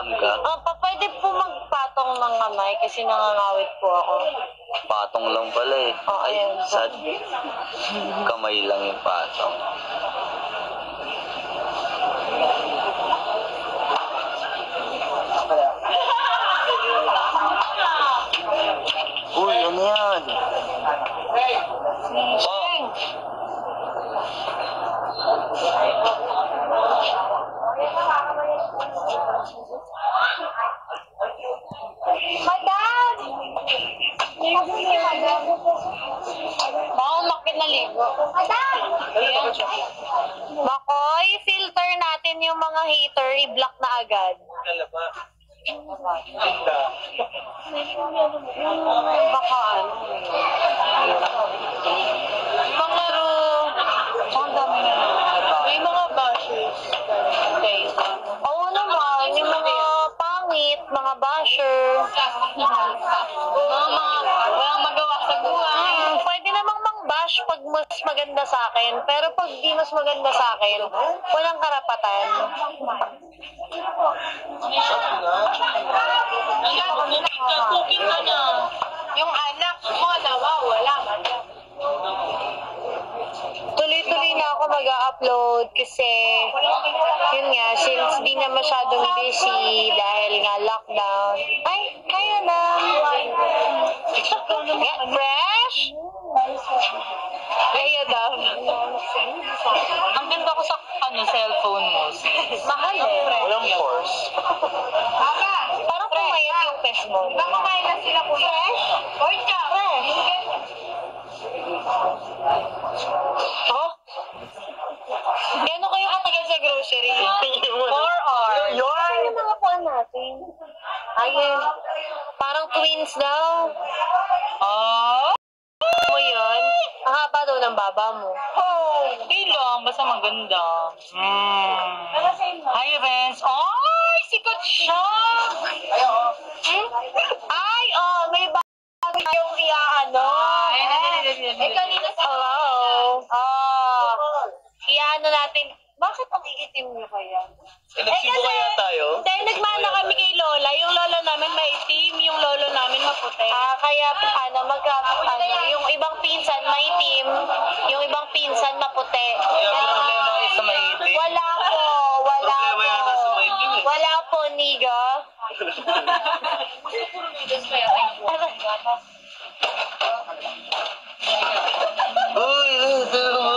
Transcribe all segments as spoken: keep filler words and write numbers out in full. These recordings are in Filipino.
Nag-scam ka? Ah, pa, pwede po magpatong ng kamay kasi nangangawit po ako. Patong lang pala eh. Oh, Ay, ayan. sad. Kamay lang yung patong. Uy, ano yan? Sheng! Madam! Baka umakit na ligo. Madam! Bakoy, filter natin yung mga hater, i-block na agad. Baka ano. Mga ro... Ang dami na may mga bashers. Okay. Oo naman, yung mga pangit, mga basher. Mga mga walang magawa sa buhay. Hmm, pwede namang mang-bash pag mas maganda sa akin. Pero pag di mas maganda sa akin, walang karapatan. Yung anak mo, nawawala man. Tuloy-tuloy na ako mag-upload kasi yun nga, since di na masyadong busy dahil nga lockdown. Ay, kaya na. Get fresh? Kaya daw. Ang ganda ko sa ano, cellphone mo. Mahal eh. Walang force. Papa, parang pumayat yung pes mo. Kumakain na sila po. Fresh? Fresh ka. Fresh. Oh? Gano'n kayo katagal sa grocery? Four hours. Ano yung mga puan natin? Ayun. Parang twins daw. Oh? Mo yun? Ang haba daw ng baba mo. Oh. Okay lang. Basta maganda. Mm. Hi, Renz. Ay, sikat siya. Hmm? Ay, oh, may bago yung iaano. Ay, eh, kanina sa... Hello. Oh. Iaano natin. Bakit ang iitim niyo kaya? Eh, nagsibo kaya tayo? Dahil nagmana kami kay Lola. Yung Lola namin maitim, yung Lolo namin maputi. Ah, kaya ano, magka, ano, yung ibang pinsan maitim, yung ibang pinsan maputi. Kaya problema kayo sa maitim. Wala po, wala Problema yata sa po. maitim eh. Wala po, niga. Uy, ito mo.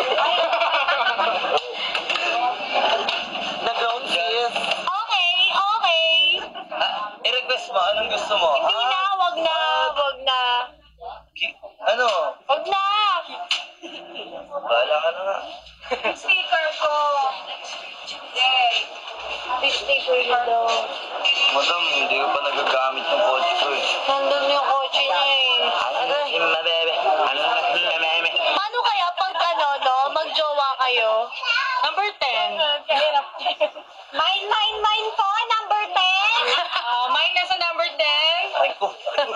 Nag-ground shift. Okay, okay. Ah, i-request mo, anong gusto mo? Hindi na, wag na, wag na. Ki- Ano? Wag na. Bahala ka na nga. Sticker ko. Yay. Sticker ko daw. Madam, hindi ko pa nagagamit ng kotse ko eh. Nandun yung kotse niya eh. Ano si mabebe? Ano si mabebe? Paano kaya pag ano, no, magjowa kayo? Number ten. Mine, mine, mine po, number ten. Ah, mine na sa number ten. Ay ko.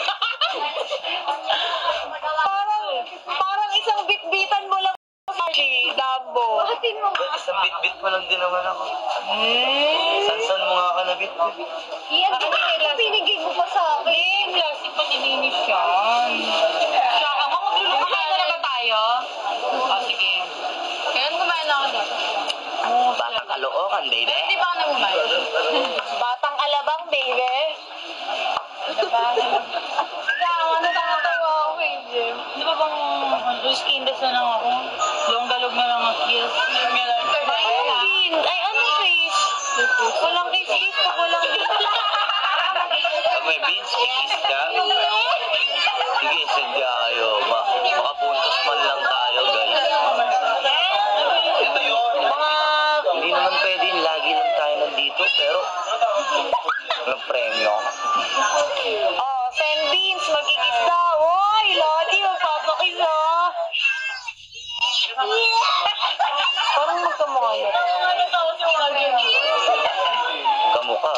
Parang, parang isang bitbitan mo lang sa Dambo. Bahatin mo nga. Isang bit-bit mo lang din naman ako. Hmm. San-san mo nga ka na bit-bit? Yan, bakit binigay mo pa sa akin? Eh, plastic pa nilinis yan. Tsaka, maglulukuhan na ba tayo? Ah, sige. Kailan kumain na ako dito? Oh, batang kalookan, baby. Hindi ba ako namumain? Batang alabang, baby. Alabang. Kaya, ano ba natawa ako kay Jim? Di ba bang skinless na lang ako? Longgalog na lang ako. Yes. Ay, bean. Ay, ano, Chris? Walang kiss-kiss pag walang bean. Pag may beans, kikis ka. Sige, sadya kayo. Ma makapuntos man lang tayo, guys. Ito yun. Mga... Hindi naman pwede yung lagi lang tayo nandito, pero walang premyo. Oh, send beans, magkikis daw. Oy, Lodi, magpapakis ah. Parang magkamukha yun. Kamukha.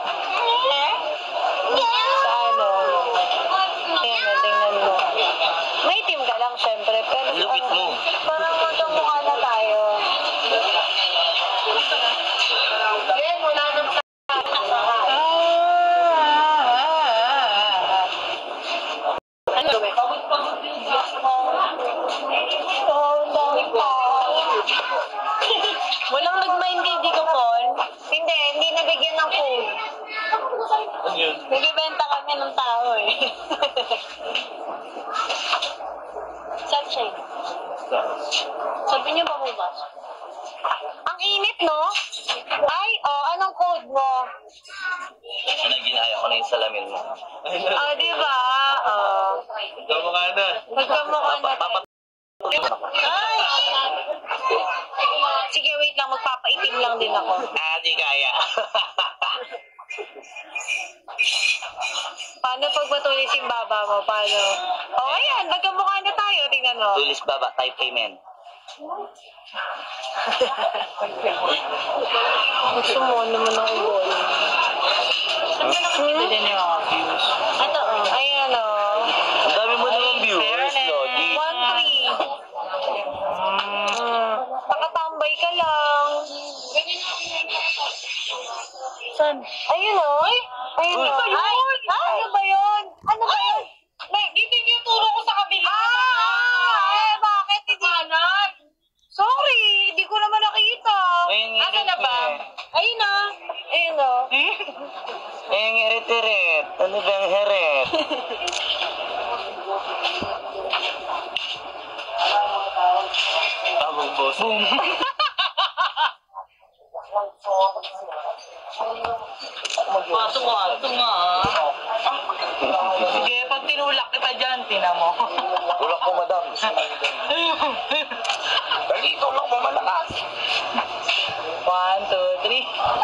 Sa ano? Tingnan, tingnan mo. May team ka lang, syempre. Pero Ang lupit mo. parang magkamukha na tayo. Yan, wala nang sa... Sunshine. Sabi niyo ba bukas? Ang init, no? Ay, oh, anong code mo? Ano, ginaya ko na yung salamin mo. Oh, di ba? Oh. Kamukha na. Magkamukha na tayo. Ay! Sige, wait lang. Magpapaitim lang din ako. Ah, di kaya. Paano pag matulis yung baba mo? Paano? Oh, ayan. Magkamukha na tayo. Tingnan mo. Tulis baba, type amen. Gusto mo naman ang ulo. Saan ka nakakita niyo ako? Ito, oh. Ayan, oh. Ang dami mo namang viewers, Lodi. one three. Mm. Nakatambay ka lang. Saan? Ayun, oh. Ayun, Uy, oh. ba yun? Ay, ano ba yun? Ano ba yun? Nay, dito yung turo ko sa kabila. Ah! Eh, bakit? Hindi. Kanan. Sorry, hindi ko naman nakita. Ayun, yung Asa na red ba? niya. Ayun, oh. Ayun, oh. Eh, yung heret-heret. Ano ba yung heret? Tamang boss. Boom. Pasok nga, ito nga. Sige, pag tinulak kita dyan, tina mo. Tulak ko, madam. Dali, tulak mo malakas. One, two, three.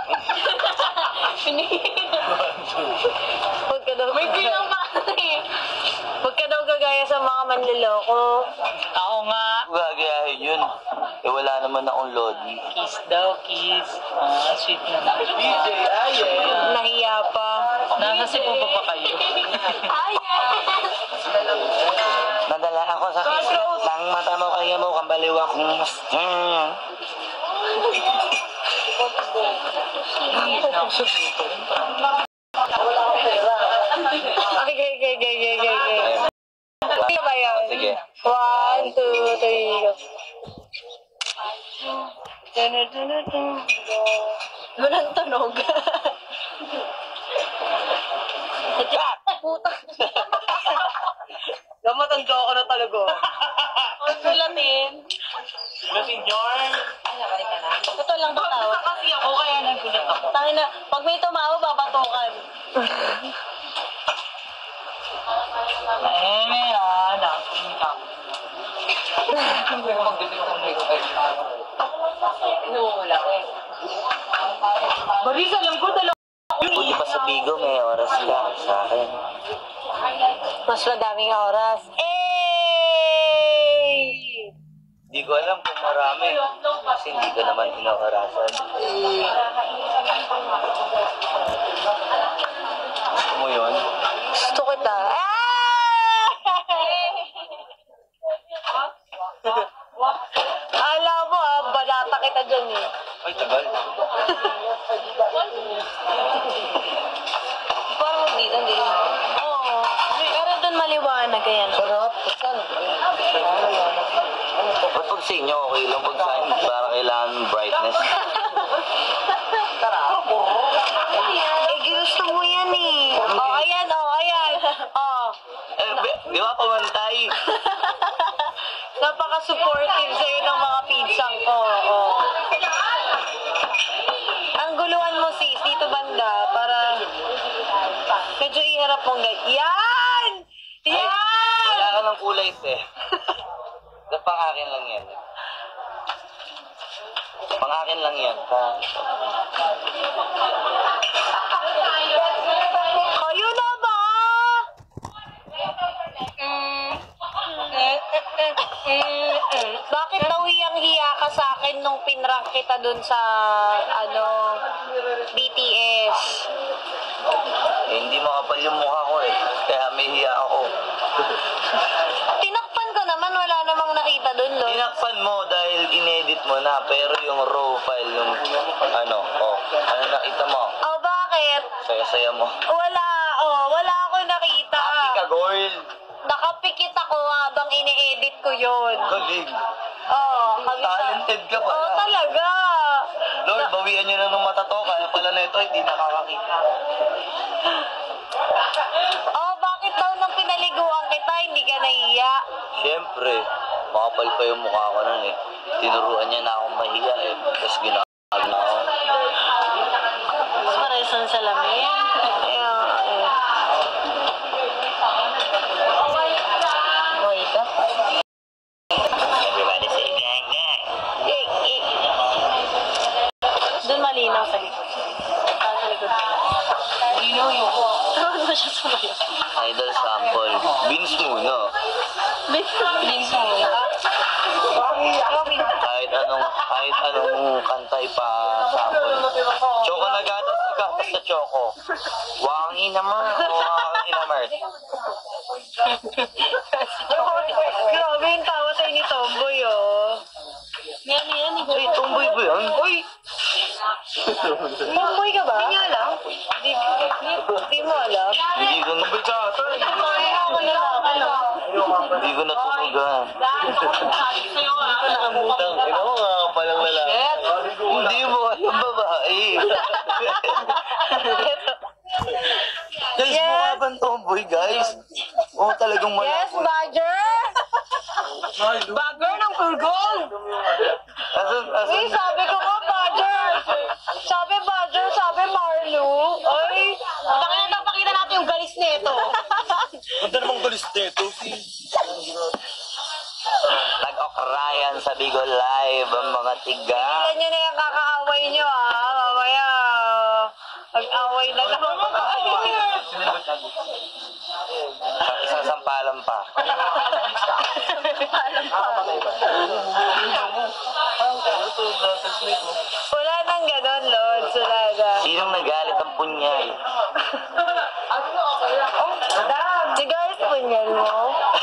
Huwag ka daw. May bilang pa eh. Huwag ka daw gagaya sa mga manliloko. Ako nga. Gagayahin yun. Eh, wala naman akong Lodi. Kiss daw, kiss. Ah, sweet na. D J, ayen. Nahiya pa. Nasa Cebu pa pa kayo. Nadala ako sa kiss ng mata mo kaya mo kambaliw akong mas... Hmm. Okay, okay, okay, okay, okay, okay. Sige ba yan? Sige. One, two, three, go. Walang tunog. Puta. Gamatanda ako na talaga. Huwag nulatin. Messenger. Ito lang ba tawag? Kasi ako, kaya nagulat ako. Tangin na, pag may tumawa, babatukan. Eh, may ano. Inuula ko eh. Baris, alam ko dalawa. Buti pa sa Bigo, may oras ka sa akin. Mas madaming oras. Eh! Hindi ko alam kung marami. Kasi hindi ko naman inokarasan. Gusto mo yun? Gusto kita. Ah! Alam mo ah, balata kita dyan eh. Ay, tagal. Parang dito, hindi. Oo. Pero doon maliwanag yan. Sarap. Ba't pag sa inyo, okay lang. Pag sa akin, para kailangan ng brightness. Eh, ginusto mo yan eh. Oh, ayan, oh, ayan. Oh. Eh, be- di ba pamantay? Napaka-supportive sa'yo ng mga pinsang ko. Oh. Ang guluhan mo sis, dito banda, para medyo iharap mong ganyan. Yan! Ay, Yan! wala ka ng kulay, te. Ba't pang akin lang yan? Pang akin lang yan. Ha? Kayo na ba? Mm. Eh, eh, eh, eh, eh. Bakit daw hiyang-hiya ka sa akin nung pinrank kita dun sa, ano, B T S? Eh, hindi makapal yung mukha ko eh. Kaya may hiya ako. Tinakpan ko naman, wala namang nakita dun, lo. Tinakpan mo dahil inedit mo na. Pero yung raw file, yung ano, oh, ano nakita mo? Oh, bakit? Saya-saya mo. Wala, oh, wala ako nakita. Happy ka, girl. Nakapikit ako habang ini-edit ko yun. Galing. Oh, kabisa. Talented ka pala. Oh, talaga. Lord, bawian nyo na ng mata to. Kaya pala na ito, hindi nakakakita. Oh, bakit daw hindi ka nahiya. Siyempre, makapal pa yung mukha ko nun eh. Tinuruan niya na akong mahiya eh. Tapos ginagawa na ako. Mas paresan sa lamin. Kaya nga eh. Wait ka? Everybody say gang gang. Eh, eh. Doon malinaw sa likod. Ah, sa likod. You know yung... Ano siya sumayo? Idol sample. Beans muna. Beans muna. Kahit anong, kahit anong kanta ipa sample. Choco na gatas, gatas sa choco. Wang inamer, wang inamer. Grabe yung tawa sa'yo ni Tomboy, oh. Yan, yan. Uy, tumboy ba yan? Uy! Tomboy ka ba? Hindi alam. Di, di mo alam? Hindi ko na ka. Ay, ako na lang. Ano? Hindi ko natulogan. Nakamutan. Ina mo nga palang lalaki. Hindi mo alam babae. Guys, Yes. mukha bang tomboy, guys? Oo, talagang Yes, malabo. Badger! Bagger ng Purgol! Asan, asan? Uy, sabi ko nga, Badger! Sabi Badger, sabi Marlo. Ay, pakita na pakita natin yung galis nito. Punta namang galis neto. Nag-okrayan sa Bigol Live ang mga tiga. Ilan nyo na yung kakaaway nyo, ah. Mamaya, mag-away na lang. Isang sampalan pa. Wala nang ganon, Lord. Wala na. Sinong nagalit ang punyay? Si guys, punyal mo.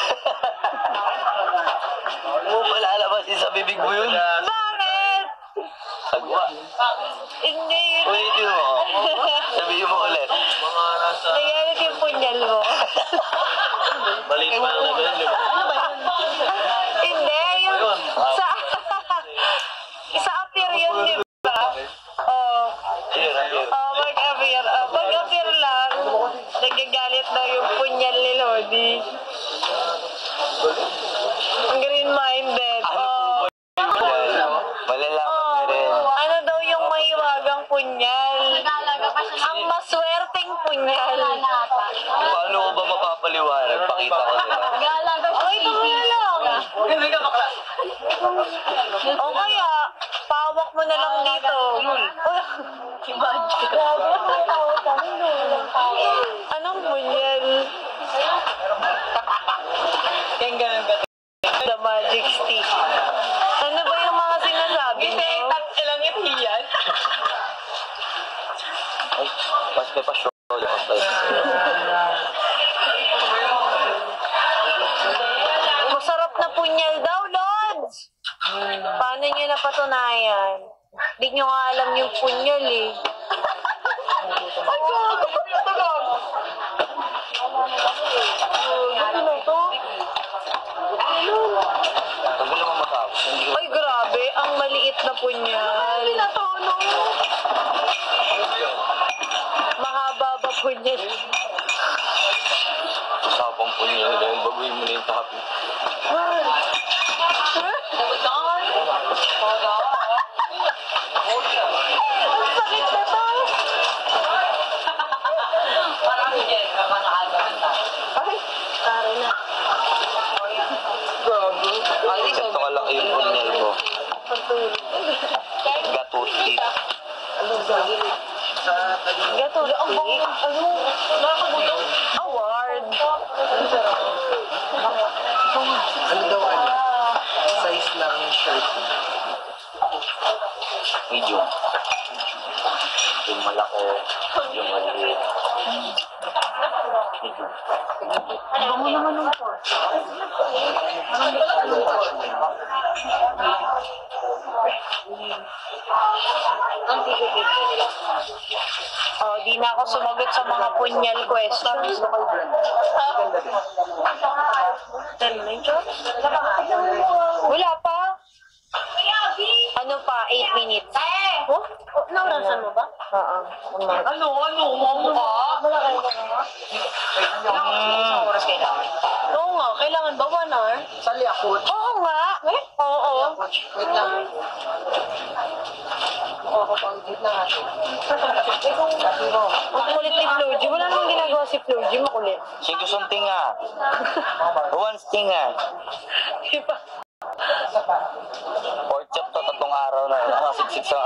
Mo pala alabasin sa bibig mo yun. Bakit? Agwa. Hindi yun. Ulitin mo. Sabihin mo ulit. Nagalit yung punyal mo. Maliit pa na ganun, di ba? Hindi, yung sa... sa appear yun, di ba? Oo. Oh, mag-appear. Oh, mag-appear lang. Nagagalit daw yung punyal ni Lodi. Green-minded. Oh. Malalaman ka rin. Ano daw yung mahiwagang punyal? Ang maswerteng punyal. Paano ko ba mapapaliwanag? Pakita ko nila. Ay, tumula lang. O kaya, pawak mo na lang dito. Anong punyal? Yung ganun ka. The magic stick. Ano ba yung mga sinasabi Kasi mo? tatsi lang ito yan. Ay, mas may pa-show. Masarap na punyal daw, Lods! Paano nyo napatunayan? Hindi nyo nga alam yung punyal eh. Ay, gago! Ba't yung tagag? Ano na to? Tagal naman matapos. Hindi ko... Ay, grabe. Ang maliit na punyal. Pinatono. Mahaba ba punyal? Usapang po niya. Dahil baguhin mo na yung topic. Ang sakit na to. Parang yan. Makakagawa na. Ay, tara na. Ito kalaki yung punyal ko. Gatuti. Gato, ang bang, ano, nakakabutong award. Ano daw ano? Size lang yung shirt. Medium. Yung malaki. Yung maliit. Medium. Ano mo naman nung Oh, di na ako sumagot sa mga punyal questions. Wala pa. Ano Ano pa? eight minutes. Oh? Naurasan mo ba? Oo. Ano, ano, ano ka? Isang oras kailangan. Oo nga, kailangan ba one hour? Sa Liakot. Oo nga. Eh? Oo. Wait lang. Oo, pang-git na nga. Ang kulit ni Floji. Wala namang ginagawa si Floji. Makulit. Singko sunting nga. Once ting nga. Diba? Pork chop to, tatlong araw na. Nakasiksik sa...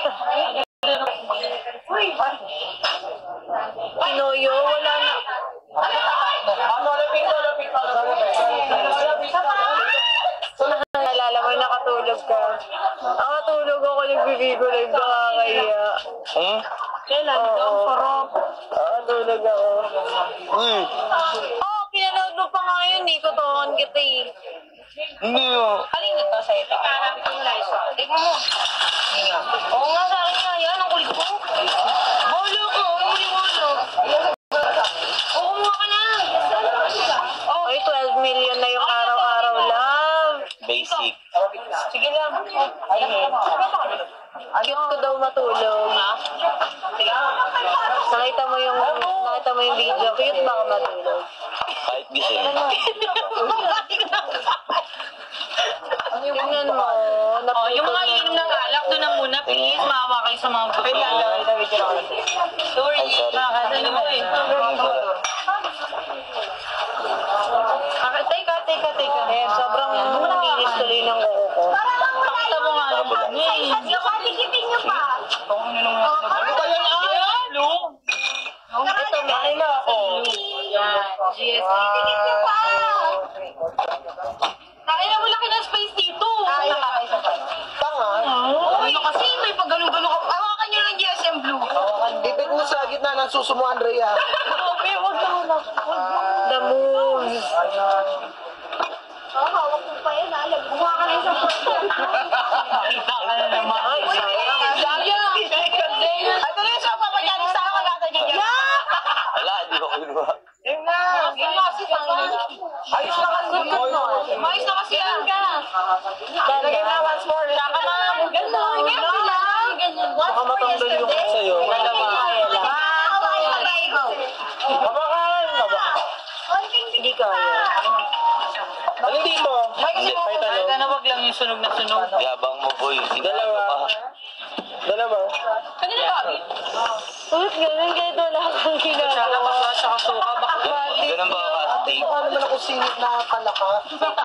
Pinoyo, wala na. Ano, lapit ko, lapit ko, lapit ko. Naalala mo, nakatulog ka. Nakatulog ako, nagbibigo live, nakakaya. Hmm? Kailan? Ang sarap. Nakatulog ako. Uy! Oo, oh, pinanood mo pa nga yun eh. Kutuhan kita eh. Hindi oh. Kanina to sa'yo? Tignan mo. Oo nga, sa akin nga yan. Ang kulit ko. Bolo ko. Huwag mo yung bolo. Oo, kumuha ka na. Ay, twelve million na yung araw-araw, love. Basic. Sige lang. Cute ko daw matulog. Ha? Nakita mo yung nakita mo yung video. Cute ba ka matulog? Kahit gising. Tingnan mo. Oh, yung mga ininom ng alak, doon na muna, please. Maawa kayo sa mga buto. Sorry, Ay, sorry. nakakasano mo eh. Ah, teka, teka, teka. Eh, sobrang linis tuloy ng kuko ko. Pakita mo nga naman eh. Oh, Ano ba yan? Ah, Lu? Ito, may na ako. G S T. Nakina mo laki ng space dito. Tanga. Ano kasi, may paggalong-galong ka. Awakan niyo ng G S M Blue. Bibig mo sa gitna ng suso mo, Andrea. Grabe, wag na wala. The moves. Nakita ka na naman. Ay, sayang. Ito na yung sopa pa dyan. Isa ka nasa dyan. Wala, hindi ko kinuha. Ayos na kasi. Ayos na kasi yan. Lagyan na once more. Saka na. Ganda. Ganda. Baka matanggal yung sa'yo. Wala ba? Kamakain na ba? Hindi kaya. Ano dito? Hindi, Kahit ano, wag lang yung sunog na sunog. yabang mo boy. Dalawa. Dalawa. Kanina ka. Ulit ganun kahit wala kang Tsaka ginagawa. bakla, tsaka suka. Baka Ganun ba ka? Ano naman ako singit na palaka?